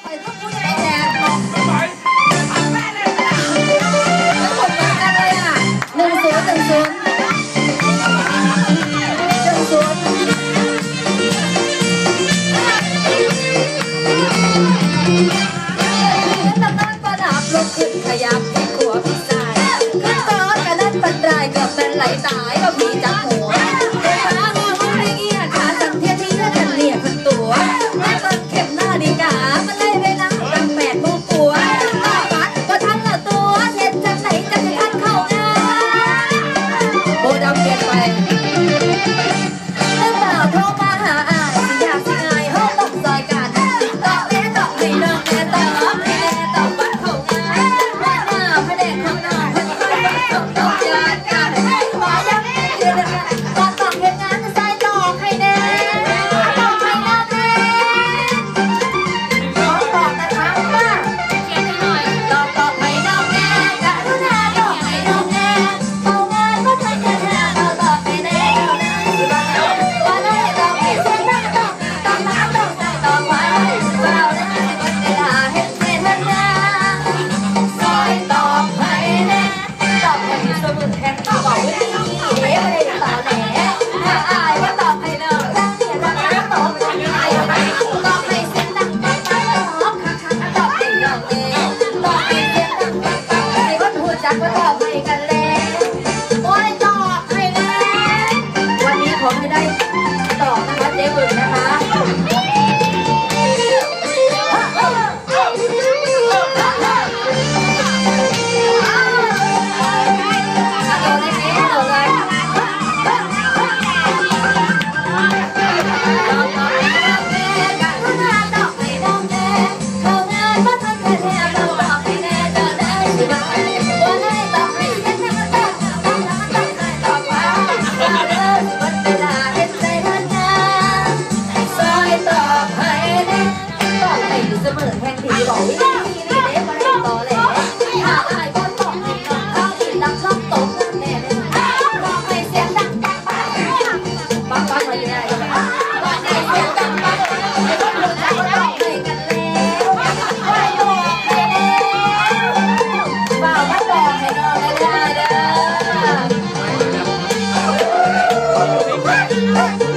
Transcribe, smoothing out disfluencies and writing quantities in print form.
ไหลตายก็ผีจับหัวฟ้ามองว่าไม่เงี้ยขาสั่งเทียนที่เธอกันเรียกพันตัวแม่ต้นเข็มนาฬิกามันไล่เวลาตั้ง8 โมงกว่าต่อฟัดก็ทันละตัวเท็ดจังไหนจะทันเข้างานโบดำเปลี่ยนไปแล้วบ่าวโทรมาหาอายสิอยากสิอายเฮาต้องซอยกันต่อแม่ต่อให้น้องแม่ต่อให้แม่ต่อฟัดเข้างานแม่หน้าพระเด็กข้างนอกพันไปต้องต้องยานกันก็ต้องเห็นงานใส่ดอกให้แน่ดอกให้น้ำแน่ขอตอบนะคะว่าเขียนให้หน่อยดอกให้น้ำแน่กะรุณาดอกให้น้ำแน่เอางานก็ทันแค่เอาดอกให้แน่ว่าเลยดอกให้เส้นน้ำดอกน้ำดอกใส่ดอกไว้เราได้วันเวลาเห็นเส้นงานซอยดอกให้แน่ดอกให้สมุนแทนบอกว่าดีไม่ได้ต่อแหน่ถ้าอายว่าตอบให้เลิกรักเนี่ยรักน้ำตอบให้อายตอบให้เสียงดังไปตอบคักตอบให้ดอกเองตอบให้เสียงดังไปให้คนหูจักว่าตอบให้กันแล้วโอ้ยตอบให้แล้ววันนี้ขอให้ได้ตอบนะคะเจ๊บึ้งนะคะเสมอแทนที่บอกวิธีนี้เด็กมาเล่นต่อเลยถ้าอายก็บอกให้น้องเขาที่ดังชอบตกแน่เลยบอกให้เสียงดังปังมาอยู่ไหนบอกให้เสียงดังปังให้คนรู้จักว่าต้องให้กันแล้วให้บอกให้แล้วบ่าวมาบอกให้น้องได้เด้อ